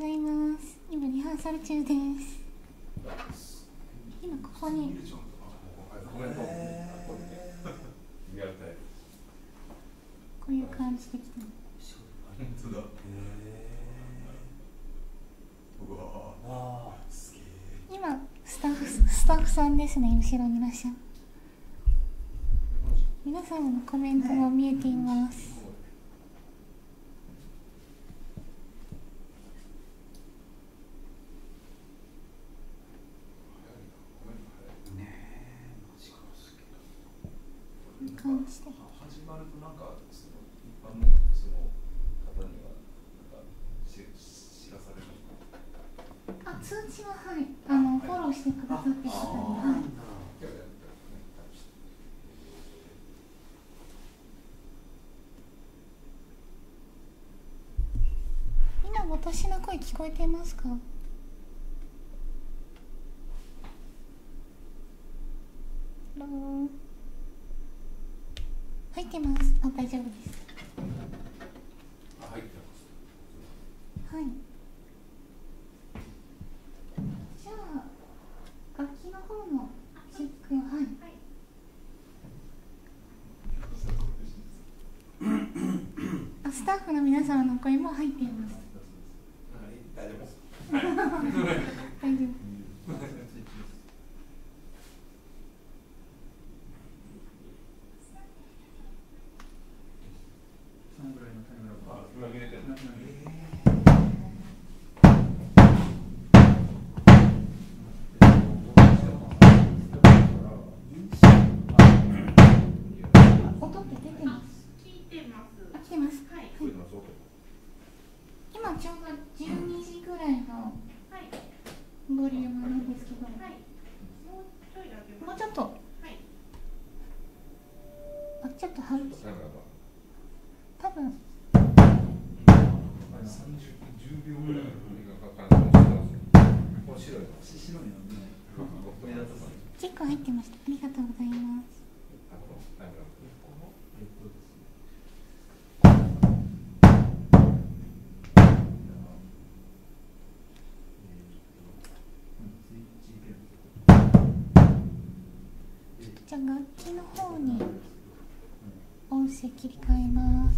ざいます。今リハーサル中です。今ここにこういう感じで来たの。 本当だ。うわー、すげえ。 今スタッフさんですね。後ろにいらっしゃる皆様のコメントも見えています。こういう感じで始まるとなんかその一般のその方にはなんか知らされるのか。 通知ははいフォローしてくださってる方にはい。今私の声聞こえていますか？入ってます。大丈夫です。 入ってます。 はい。じゃあ楽器の方のチェックをはい。スタッフの皆様の声も入っています。 大丈夫です。 大丈夫。音って出てます。聞いてます。来てます。はい。今ちょうど12時ぐらいのボリュームなんですけど、もうちょっと、ちょっと入って多分 10秒ぐらいかかる。白いのね。 結構入ってました。ありがとうございます。じゃあ楽器の方に音声切り替えます。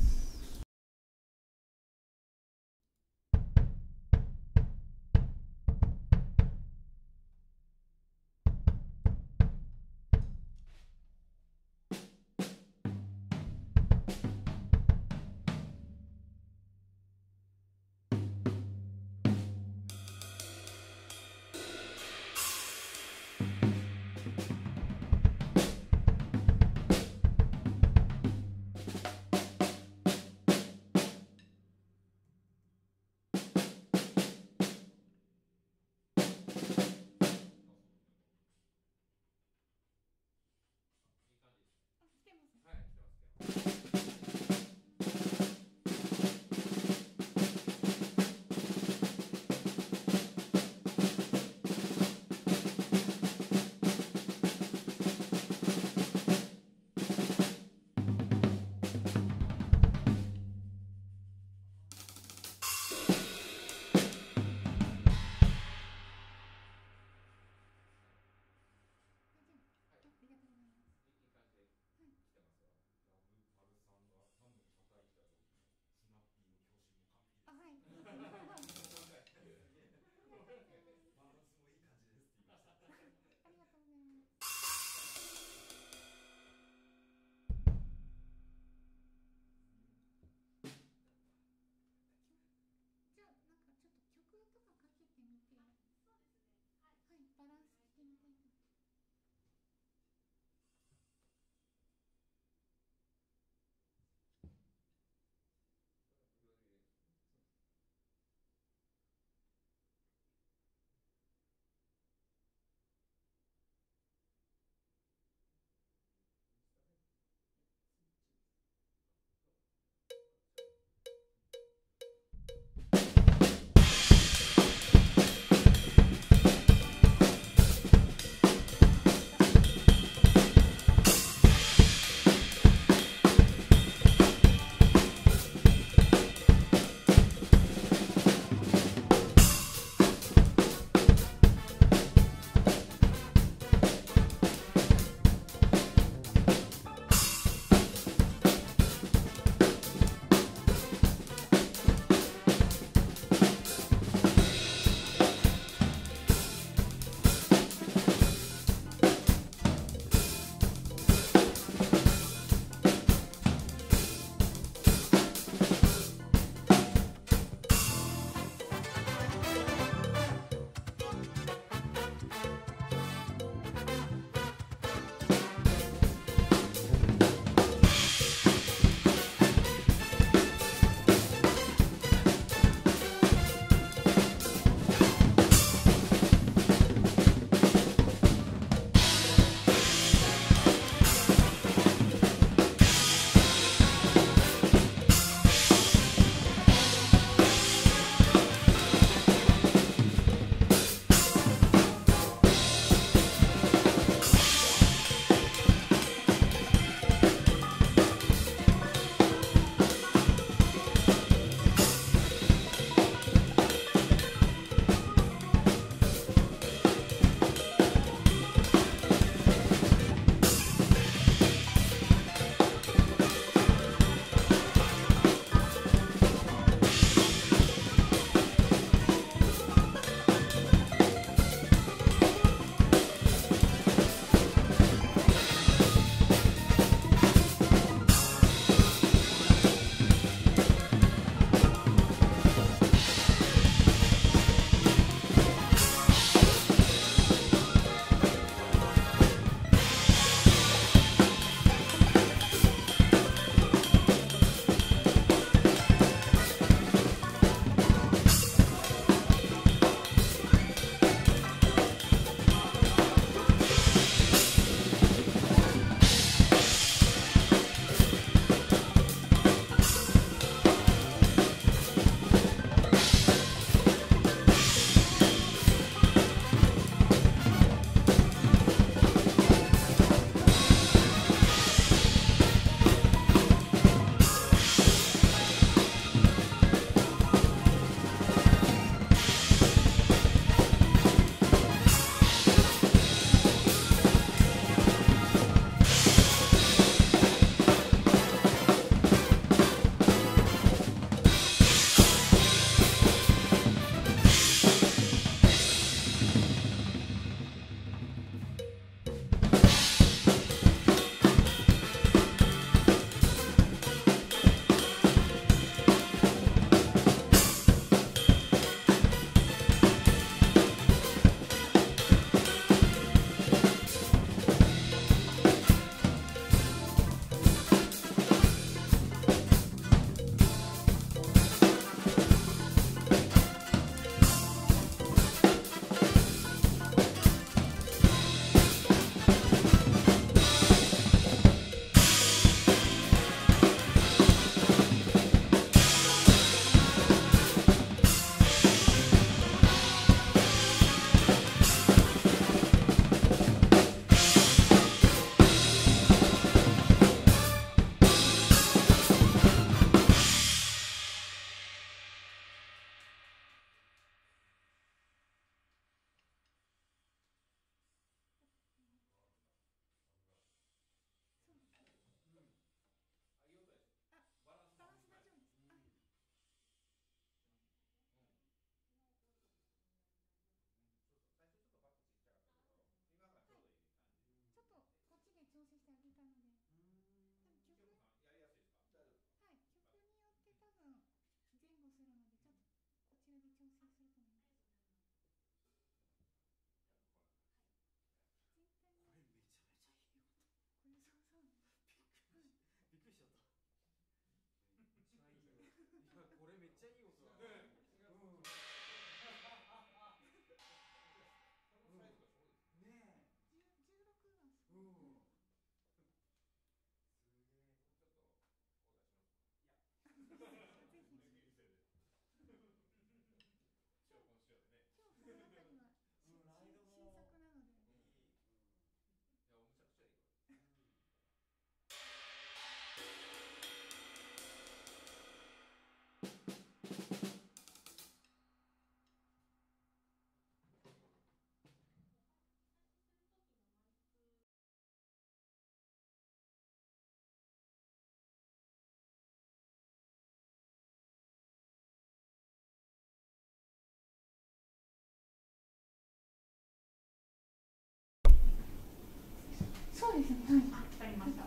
そうですね。はい。 わかりました。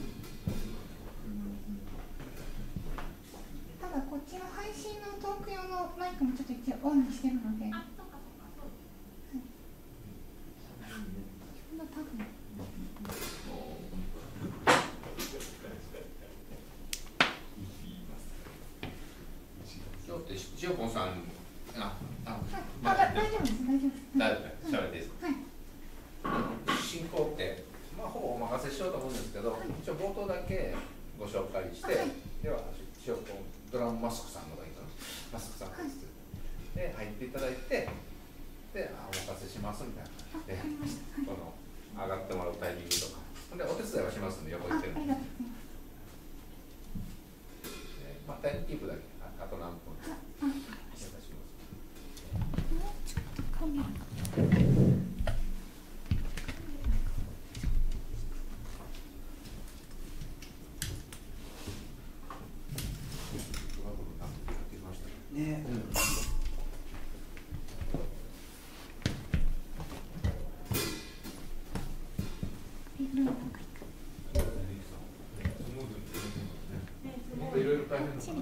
ただこっちの配信のトーク用のマイクもちょっと一応オンにしてるので。 あ、そうかそうかそうです。 そんな多分。 しおぽんさん、 大丈夫です。 大丈夫です。喋っていいですか。 はい。 進行って、まあ、ほぼお任せしようと思うんですけど、一応冒頭だけご紹介して、では、しおぽん、ドラムマスクさんのがいいかな。マスクさんです。で、入っていただいて、で、お任せしますみたいな感じで、この上がってもらうタイミングとか、で、お手伝いはしますんで、横行ってるんで。まあ、タイムキープだけ、あと何分。 もうちょっとカメラ。 ね。 いろいろ大変なのかな。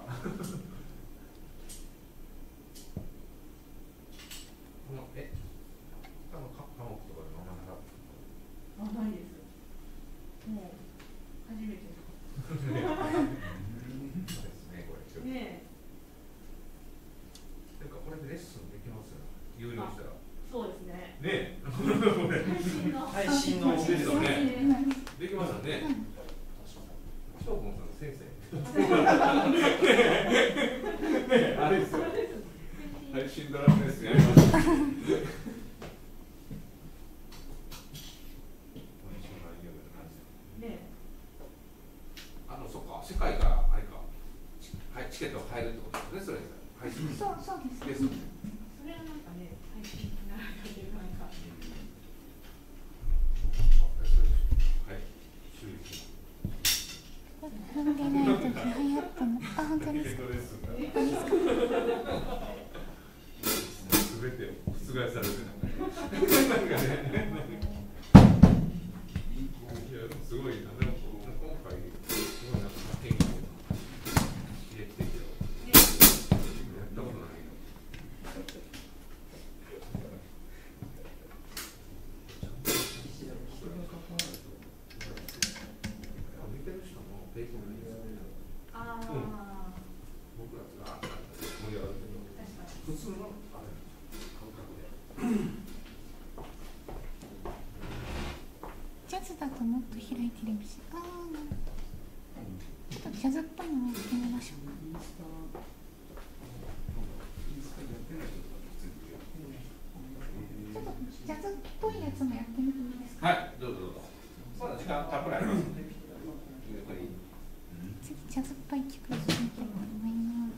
ないです。もう初めて。 そうですね、これ。 ねえ。 なんかこれでレッスンできますよ。有料したら。 そうですね。 ねえ。 配信のですよね。できますよね。しょうぽんさんの先生。あれですよ。配信ドラムですね。そうか、世界からあれか、チケットが入るってことですね、それ。 そうです。 それはなんかね、配信にならないというなんか。 はい、収益。 踏んでないときはやったの。あ、本当ですか。 すべてを覆されてなんかね。いや、すごいな。でも今回すごいなんか天気が刺激的よ。やったことないよ。見てる人もペースもいいですよね。僕らが盛り上がるけど、普通のあれ感覚で。 ジャズだともっと開いてるし。ちょっとジャズっぽいのをやってみましょうか。ちょっとジャズっぽいやつもやってみていいですか。 はい、どうぞどうぞ。まだ時間たっぷりありますので。 次ジャズっぽい曲をやってみたいと思います。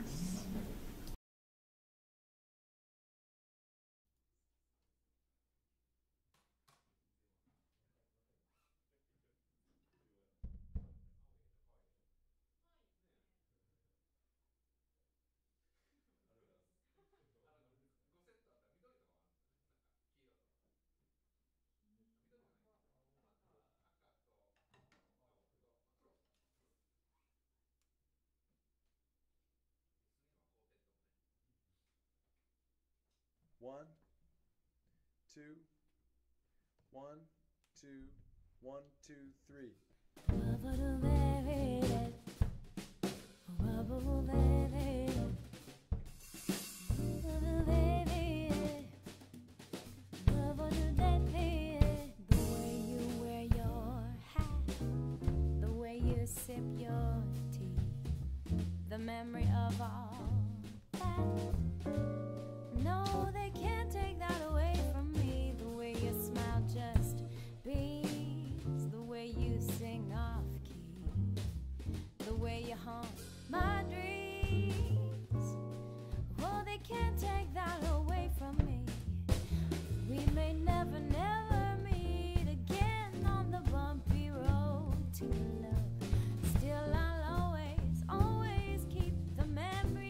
One, two, 1, 2, 1, 2, 3. The way you wear your hat, the way you sip your tea, the memory of all that. No, they can't take that away from me. The way you smile just beams, the way you sing off key, the way you haunt my dreams. Oh, they can't take that away from me. We may never, never meet again on the bumpy road to love. Still I'll always, always keep the memory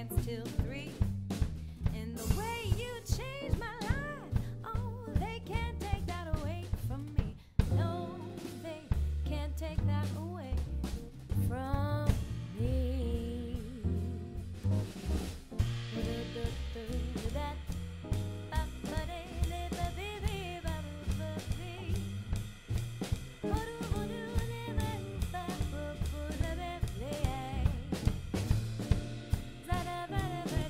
dance till 3. And the way you changed my life, oh, they can't take that away from me. No, they can't take that away from me. That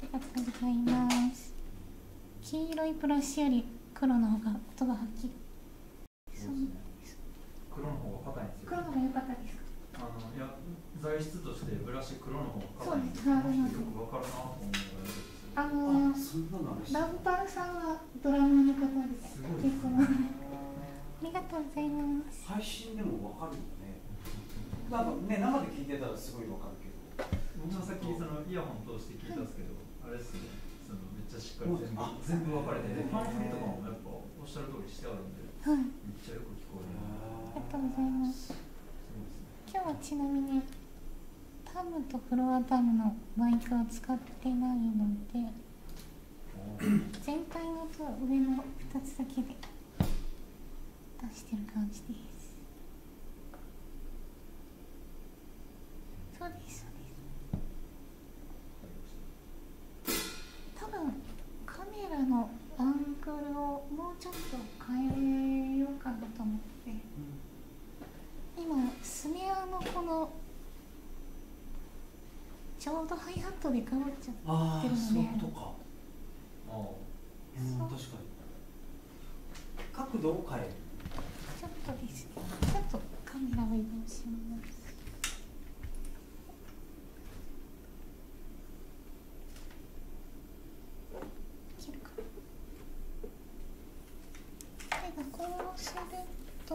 りがとうございます。黄色いブラシより黒の方が音がはっきり。そうですね。 黒の方が硬いんですよ。 黒の方が良かったですか。 いや、材質としてブラシ黒の方が硬いんですそうです。 よくわかるなと思うのがそんなのあるし。 ラブパルさんはドラムの方です。 すごい結構ありがとうございます。 配信でもわかるよね。なんかね、生で聞いてたらすごいわかるけど。 僕もさっきそのイヤホン通して聞いたんですけど、あれですね、そのめっちゃしっかり全部分かれてて、パンフレとかもやっぱおっしゃる通りしてあるんで、 はい。 めっちゃよく聞こえる。 ありがとうございます。今日はちなみにタムとフロアタムのマイクを使ってないので、全体の音は上の2つだけで出してる感じです。そうです、そうです。多分カメラのアングルをもうちょっと変えようかなと思って、今スネアのこのちょうどハイハットでかぶっちゃってるので、 そういうことか。確かに。角度を変える。 ちょっとですね、ちょっとカメラを移動します。切るかな。こうすると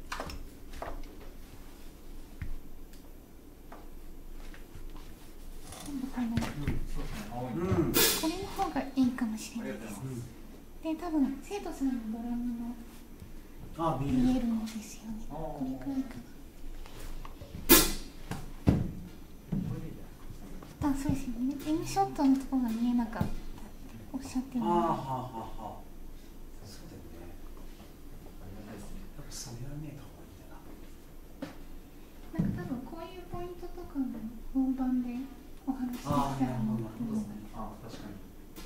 今度このこれの方がいいかもしれないです。で、多分生徒さんのドラムの見えるんですよね。これくらいかな。そうですよね。Mショットのところが見えなかったっておっしゃってるので。 そうだよね。やっぱそれはね、かわいいんだな。 なんか多分こういうポイントとかも本番でお話ししたらなと思います。 確かに。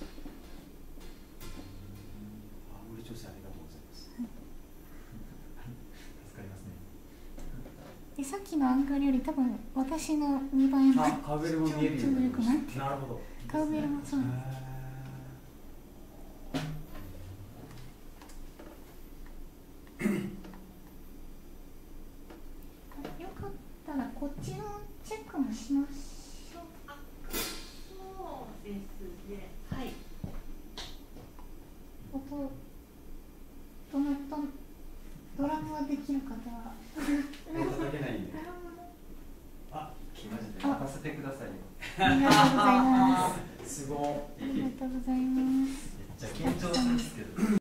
森長生ありがとうございます。 助かりますね。 で、さっきのアングルより多分私の2倍のカウベルも見えるようになりました。なるほど。 カウベルもそうです。よかったらこっちのチェックもしましょう。 そうですね。はい。 音ドラムはできる方は音だけないんで。 来ましたね。任せてくださいよ。 ありがとうございます。 すごい。 ありがとうございます。 めっちゃ緊張するんですけど。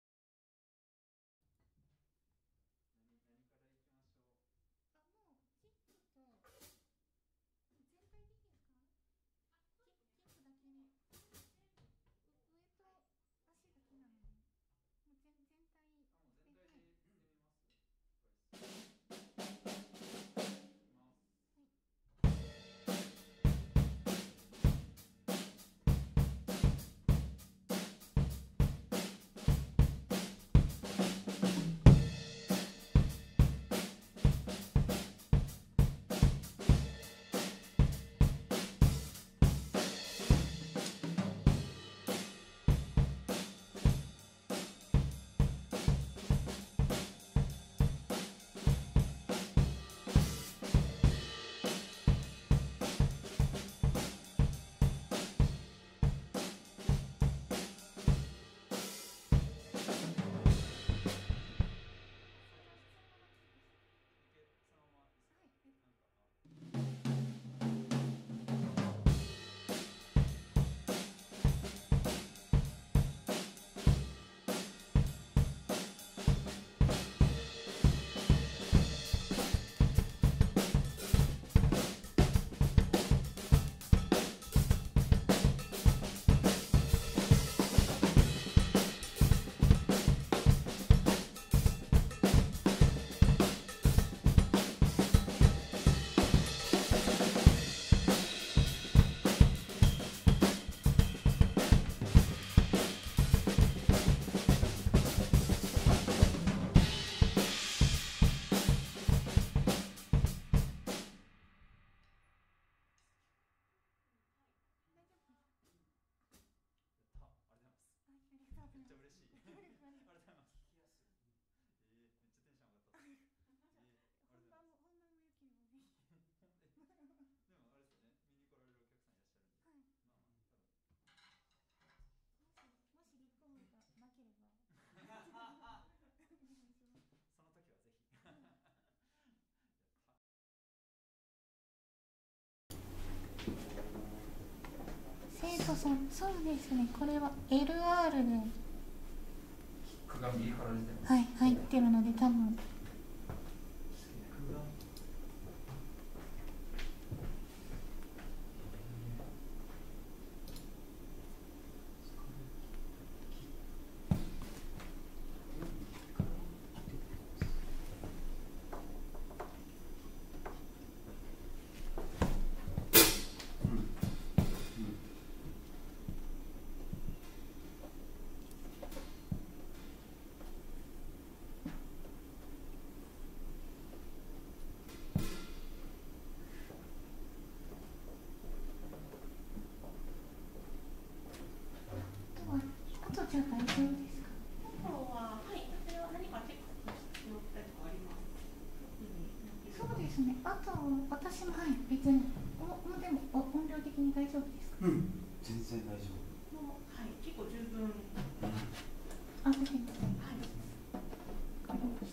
そうですね。これは LR で、は鏡右から出てます。 い、入ってるので多分。あとじゃあ大丈夫ですか？ あとは、はい、それは何かチェックしておきたいとかあります？ そうですね。あと私も別にでも音量的に大丈夫ですか？ 全然大丈夫。 もう、はい、結構十分。 あ、大丈夫です。 はい。 わかりました。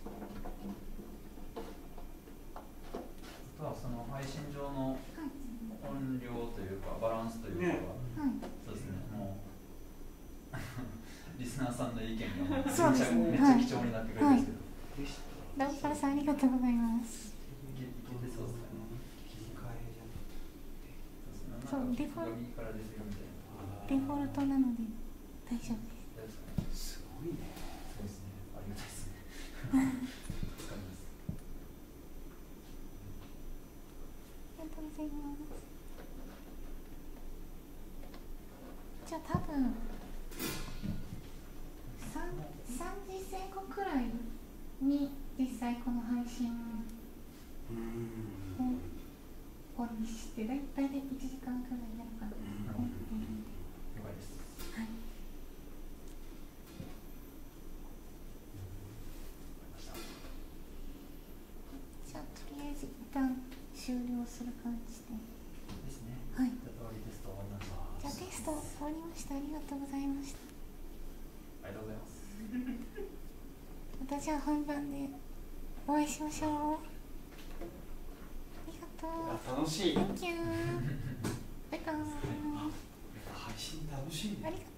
あとはその配信上の音量というかバランスというかは、そうですね。もうリスナーさんの意見がめっちゃ貴重になってくるんですけど。 ラウパルさんありがとうございます。 そうですね。 そう、デフォルトなので大丈夫です。 すごいね。 そうですね。ありがたいですね。助かります。 ありがとうございます。じゃあ多分3時前後くらいに実際この配信をオンにして大体1時間くらいになるかなと思っているので、 了解です。 はい。じゃあとりあえず一旦終了する感じで。 ですね。 はい。 じゃあテスト終わりました。 じゃあテスト終わりました。ありがとうございました。 ありがとうございます。 またじゃあ本番でお会いしましょう。ありがとう。 楽しい。 Thank you。バイバイ。 配信楽しいね。 ありがとう。